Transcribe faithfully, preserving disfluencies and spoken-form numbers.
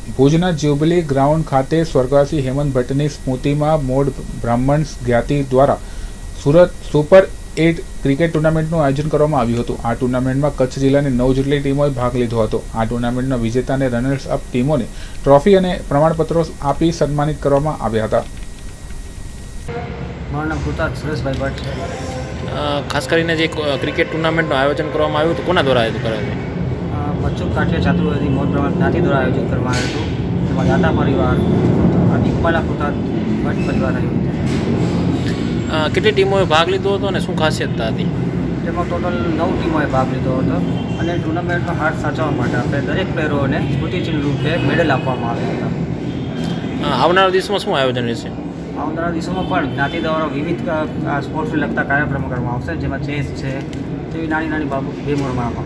ભુજના jubilee ground ખાતે સ્વર્ગવાસી હેમંત ભટ્ટની સ્મૃતિમાં મોડ બ્રાહ્મણ જ્ઞાતિ દ્વારા સુરત સુપર એટ ક્રિકેટ ટુર્નામેન્ટનું આયોજન કરવામાં આવ્યું હતું। આ ટુર્નામેન્ટમાં કચ્છ જિલ્લાની નવ જેટલી ટીમોએ ભાગ લીધો હતો। આ ટુર્નામેન્ટના વિજેતા અને રનર્સ અપ ટીમોને ટ્રોફી અને પ્રમાણપત્રો આપી સન્માનિત કરવામાં આવ્યા હતા। મારું નામ કૃતાર્થ સુરેશભાઈ ભટ્ટ છે। ખાસ કરીને જે ક્રિકેટ ટુર્નામેન્ટનું આયોજન કરવામાં આવ્યું હતું કોના દ્વારા આયોજન કરાયું હતું? બચ્ચુ કાઠિયા ચાતુર્વેદી મોડ બ્રાહ્મણ જ્ઞાતિ દ્વારા આયોજન કરવામાં આવ્યું હતું। તેમાં દાતા પરિવાર દીપમાલા કૃતાર્થ ભટ્ટ પરિવાર આવ્યું હતું। કેટલી ટીમોએ ભાગ લીધો હતો અને શું ખાસિયતતા હતી? તેમાં ટોટલ નવ ટીમોએ ભાગ લીધો હતો અને ટુર્નામેન્ટનો હાથ સાચવવા માટે આપણે દરેક પ્લેયરોને સ્મૃતિચિહ્ન રૂપે મેડલ આપવામાં આવ્યા હતા। આવનારા દિવસમાં શું આયોજન રહેશે? આવનારા દિવસોમાં પણ જ્ઞાતિ દ્વારા વિવિધ સ્પોર્ટ્સને લગતા કાર્યક્રમો કરવામાં આવશે, જેમાં ચેસ છે તેવી નાની નાની બાબત ગેમો રમવામાં આવશે।